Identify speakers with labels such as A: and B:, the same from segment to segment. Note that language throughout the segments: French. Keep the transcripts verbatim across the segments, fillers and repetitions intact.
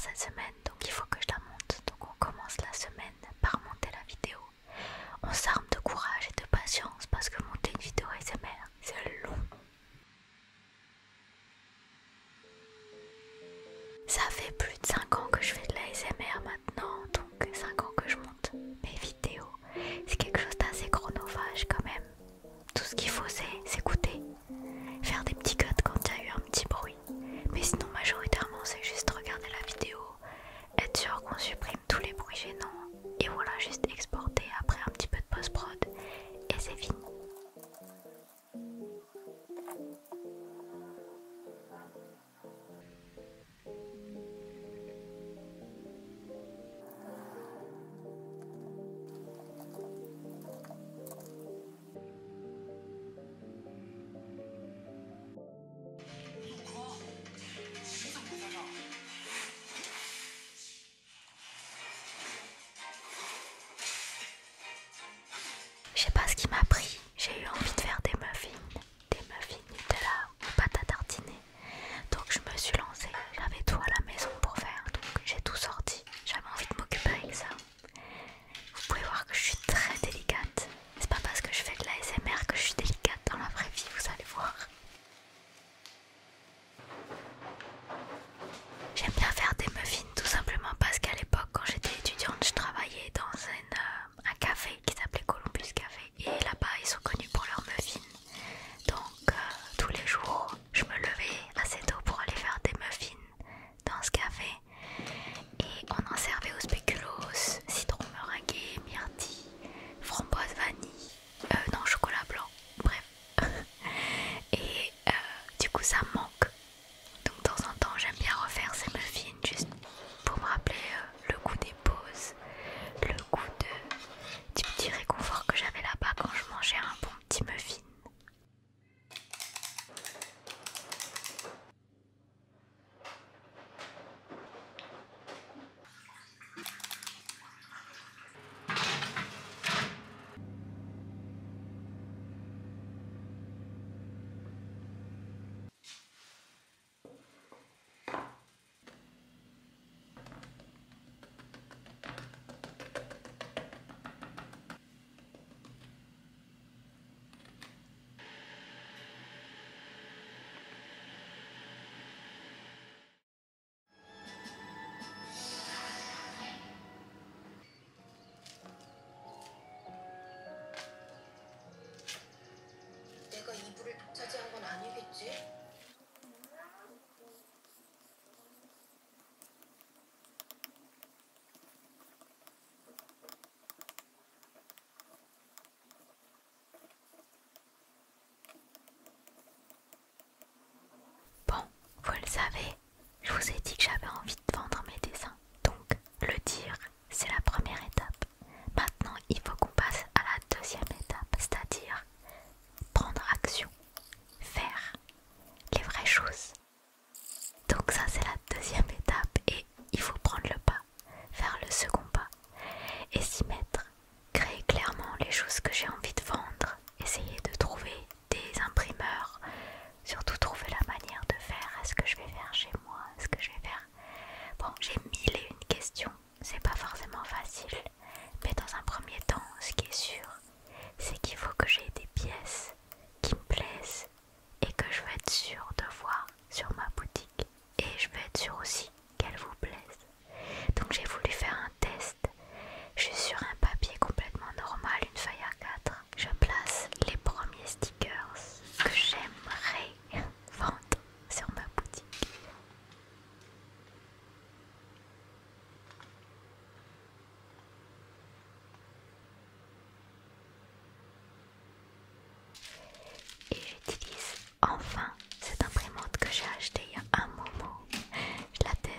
A: cette semaine, donc il faut que je la monte. Donc on commence la semaine par monter la vidéo. On s'arme de courage et de patience parce que monter une vidéo A S M R, c'est long. Ça fait plus de cinq ans que je fais de l'A S M R maintenant, donc cinq ans que je monte mes vidéos. C'est quelque chose d'assez chronophage quand même. Tout ce qu'il faut c'est s'écouter, faire des petits cuts quand il y a eu un petit bruit. Mais sinon majoritairement c'est juste regarder la vidéo, être sûr qu'on supprime tous les bruits gênants et voilà, juste exporter après un petit peu de post-prod et c'est fini. Je sais pas ce qui m'a pris, j'ai eu envie de faire des muffins, des muffins Nutella ou pâte à tartiner. Donc je me suis lancée, j'avais tout à la maison pour faire, donc j'ai tout sorti. J'avais envie de m'occuper avec ça. Vous pouvez voir que je suis très délicate. C'est pas parce que je fais de l'A S M R que je suis délicate dans la vraie vie, vous allez voir. J'aime bien faire des muffins tout simplement parce qu'à l'époque quand j'étais étudiante je travaillais dans une, euh, un café qui s'appelait Columbus Café et là-bas ils sont connus pour leurs muffins. Donc euh, tous les jours je me levais assez tôt pour aller faire des muffins dans ce café et on en servait au spéculoos, citron meringué, myrtille, framboise vanille, euh, non chocolat blanc, bref. Et euh, du coup ça me manque. Donc de temps en temps j'aime bien refaire ces muffins juste pour me rappeler euh, le goût des pauses, le goût de, du petit réconfort que j'avais là-bas quand je mangeais un bon petit muffin.
B: 내가 이불을 독차지한 건 아니겠지?
A: Bon, vous le savez, je vous ai dit que j'avais envie de vendre mes dessins. Donc le dire, c'est la première étape. Maintenant, il faut qu'on passe à la deuxième étape, c'est-à-dire prendre action, faire les vraies choses. Donc ça c'est la deuxième étape et il faut prendre le pas, faire le second pas et s'y mettre, créer clairement les choses que j'ai envie de vendre, essayer de trouver des imprimeurs, surtout trouver la manière de faire, est-ce que je vais faire chez moi, est-ce que je vais faire... Bon, j'ai mille et une questions, c'est pas forcément facile, mais dans un premier temps, ce qui est sûr, c'est qu'il faut que j'ai des pièces qui me plaisent et que je veux être sûre de voir sur ma boutique et je veux être sûre aussi qu'elles vous plaisent. Donc j'ai voulu faire un test. Je suis sur un papier complètement normal, une feuille A quatre. Je place les premiers stickers que j'aimerais vendre sur ma boutique. Et j'utilise enfin cette imprimante que j'ai achetée il y a un moment. Je la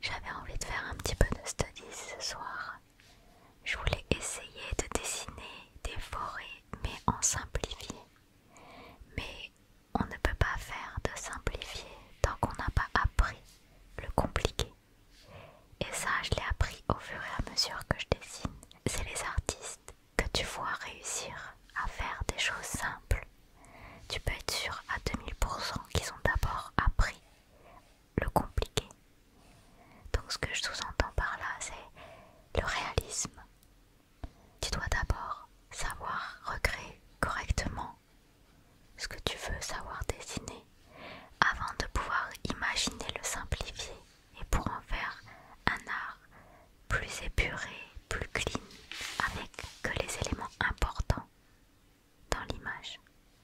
A: J'avais envie de faire un petit peu de studies ce soir. Je voulais essayer de dessiner des forêts, mais en simplifié. Mais on ne peut pas faire de simplifié tant qu'on n'a pas appris le compliqué. Et ça, je l'ai appris au fur et à mesure que je dessine. C'est les artistes que tu vois réussir à faire des choses simples. Tu peux être sûr à deux mille pour cent qu'ils ont d'abord appris le compliqué. Donc ce que je sous-entends par là, c'est le réalisme. Tu dois d'abord savoir recréer correctement ce que tu veux savoir dessiner avant de pouvoir imaginer le simplifier et pour en faire un art plus épuré, plus clean, avec que les éléments importants dans l'image.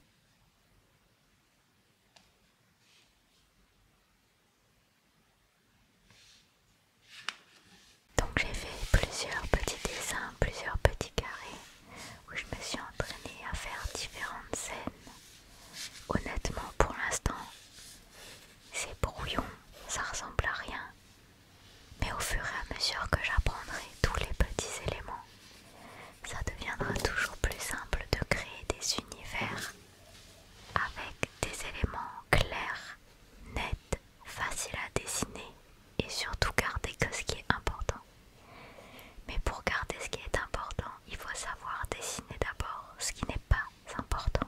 A: Donc j'ai fait plusieurs petits dessins, plusieurs petits carrés où je me suis entraînée à faire différentes scènes. Honnêtement, pour l'instant, c'est brouillon, ça ressemble à rien. Mais au fur et à mesure que j'apprendrai tous les petits éléments, ça deviendra toujours plus simple de créer des univers avec des éléments clairs, nets, faciles à dessiner et surtout garder que ce qui est important. Mais pour garder ce qui est important, il faut savoir dessiner d'abord ce qui n'est pas important.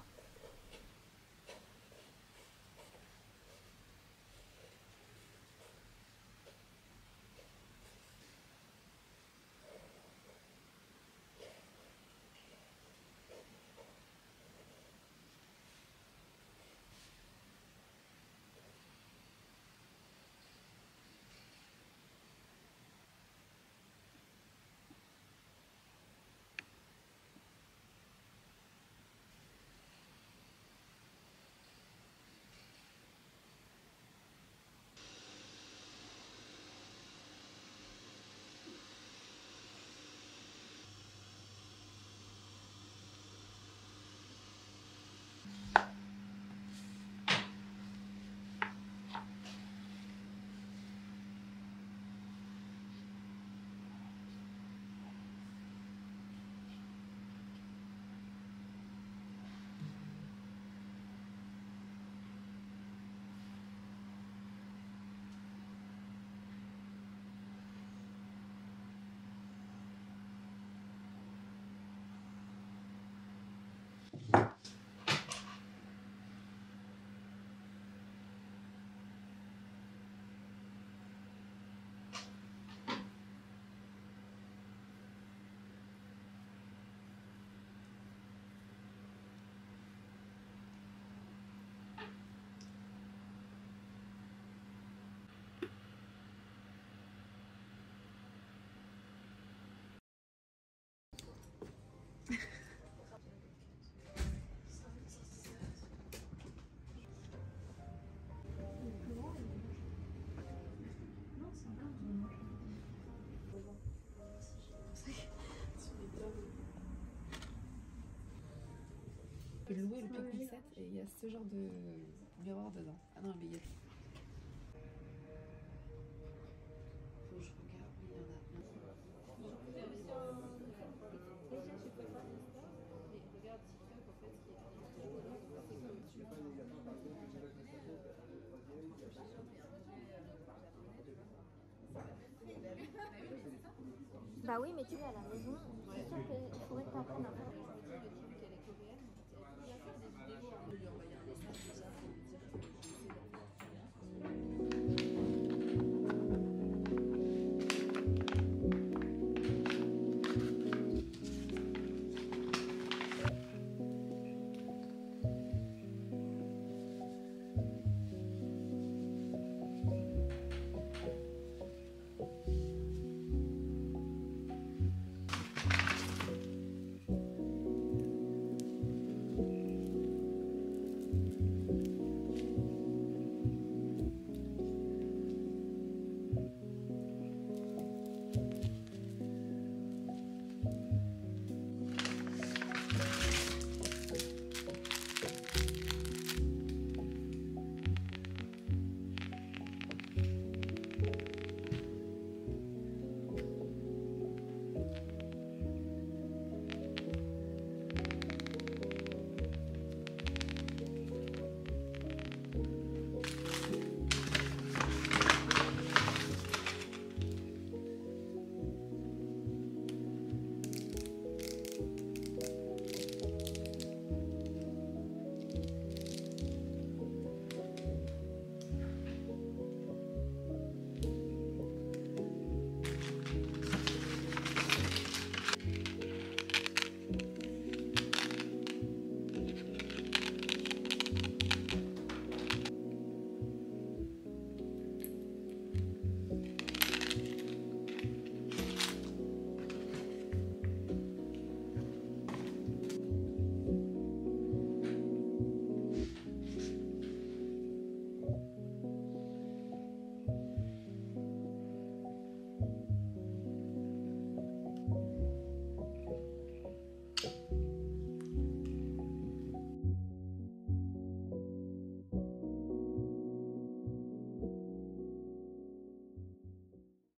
C: Tu peux louer le Picnic Set et il y a ce genre de miroir dedans. Ah non, mais il y a. Faut que je regarde, oui, il y en a.
D: Bah oui, mais tu es à la maison, c'est sûr qu'il faudrait que tu apprennes à faire.